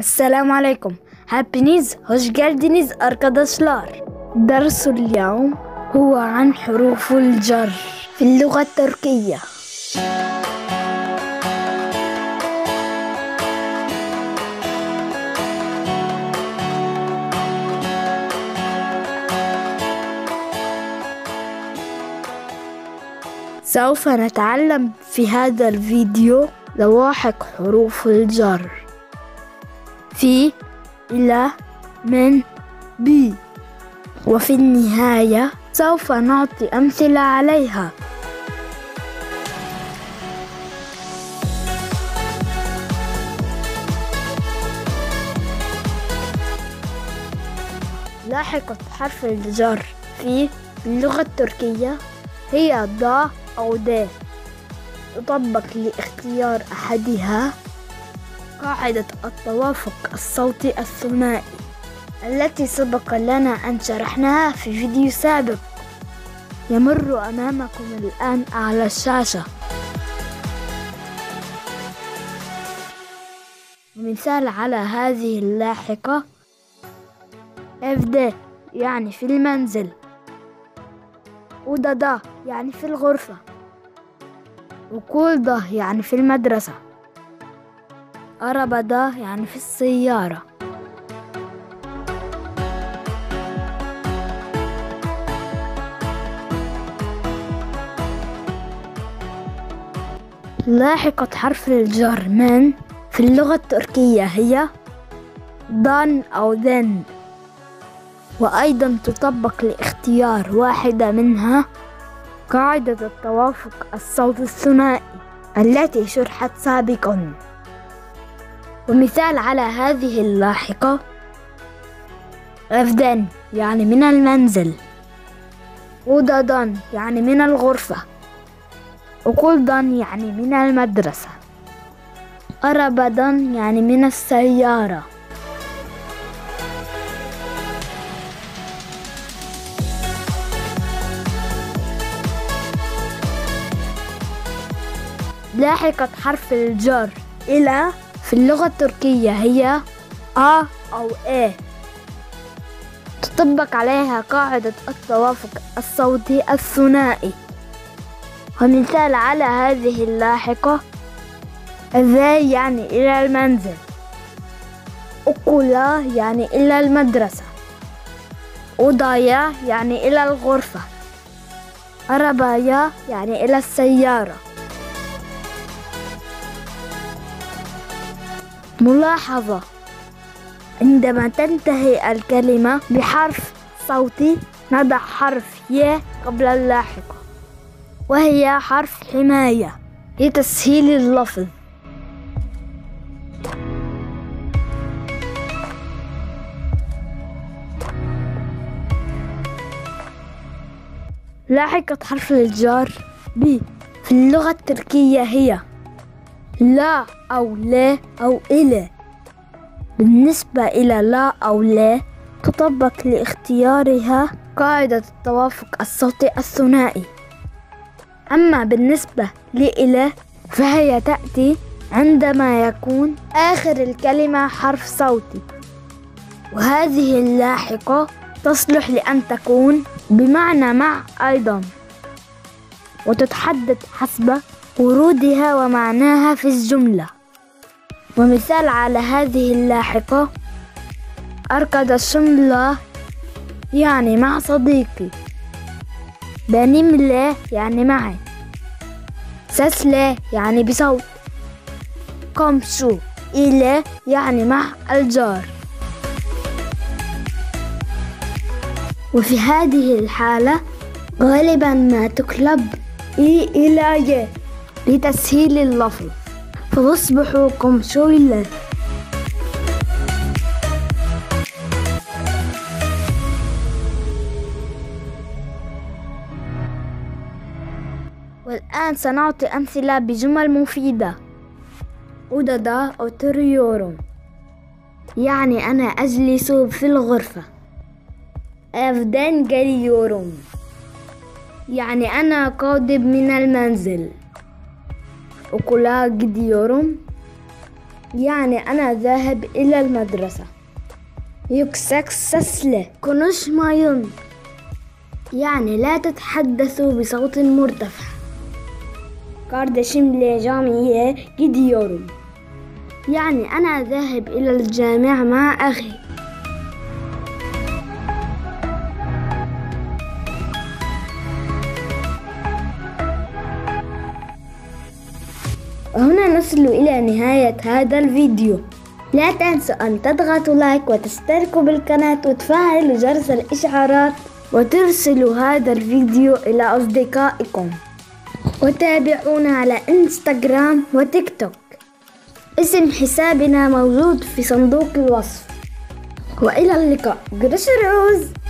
السلام عليكم. Hepiniz hoş geldiniz arkadaşlar. درس اليوم هو عن حروف الجر في اللغة التركية. سوف نتعلم في هذا الفيديو لواحق حروف الجر في، إلى، من، بي، وفي النهاية سوف نعطي أمثلة عليها. لاحقة حرف الجر في اللغة التركية هي ض أو د، يطبق لاختيار أحدها قاعدة التوافق الصوتي الثنائي التي سبق لنا أن شرحناها في فيديو سابق، يمر أمامكم الآن على الشاشة. مثال على هذه اللاحقة: evde يعني في المنزل، odada يعني في الغرفة، okulda يعني في المدرسة، arabada يعني في السيارة. لاحقة حرف الجر من في اللغة التركية هي ضن أو ذن، وأيضا تطبق لاختيار واحدة منها قاعدة التوافق الصوتي الثنائي التي شرحت سابقا. ومثال على هذه اللاحقة: evden يعني من المنزل، odadan يعني من الغرفة، okuldan يعني من المدرسة، arabadan يعني من السيارة. لاحقة حرف الجر إلى في اللغة التركية هي أ أو إ، تطبق عليها قاعدة التوافق الصوتي الثنائي. ومثال على هذه اللاحقة: ذا يعني إلى المنزل، أكلا يعني إلى المدرسة، أودايا يعني إلى الغرفة، أربايا يعني إلى السيارة. ملاحظة: عندما تنتهي الكلمة بحرف صوتي نضع حرف ي قبل اللاحقة، وهي حرف حماية لتسهيل اللفظ. لاحقة حرف الجر ب في اللغة التركية هي لا أو لا أو إلى. بالنسبة إلى لا أو لا تطبق لاختيارها قاعدة التوافق الصوتي الثنائي. أما بالنسبة لإلى فهي تأتي عندما يكون آخر الكلمة حرف صوتي، وهذه اللاحقة تصلح لأن تكون بمعنى مع أيضا، وتتحدد حسب ورودها ومعناها في الجملة. ومثال على هذه اللاحقة: arkadaşımla يعني مع صديقي، benimle يعني معي، sesle يعني بصوت، komşu ile يعني مع الجار. وفي هذه الحالة غالبا ما تقلب إي إلى ي لتسهيل اللفظ، فتصبح komşuyla. والآن سنعطي أمثلة بجمل مفيدة. odada oturuyorum يعني أنا أجلس في الغرفة. evden geliyorum يعني أنا قادم من المنزل. okula gidiyorum يعني أنا ذاهب إلى المدرسة. يكسكسسله konuşmayın يعني لا تتحدثوا بصوت مرتفع. Kardeşimle camiye gidiyorum يعني أنا ذاهب إلى الجامعة مع أخي. وهنا نصل إلى نهاية هذا الفيديو. لا تنسوا أن تضغطوا لايك وتشتركوا بالقناة وتفعلوا جرس الإشعارات وترسلوا هذا الفيديو إلى أصدقائكم، وتابعونا على إنستغرام وتيك توك. اسم حسابنا موجود في صندوق الوصف. وإلى اللقاء. Görüşürüz.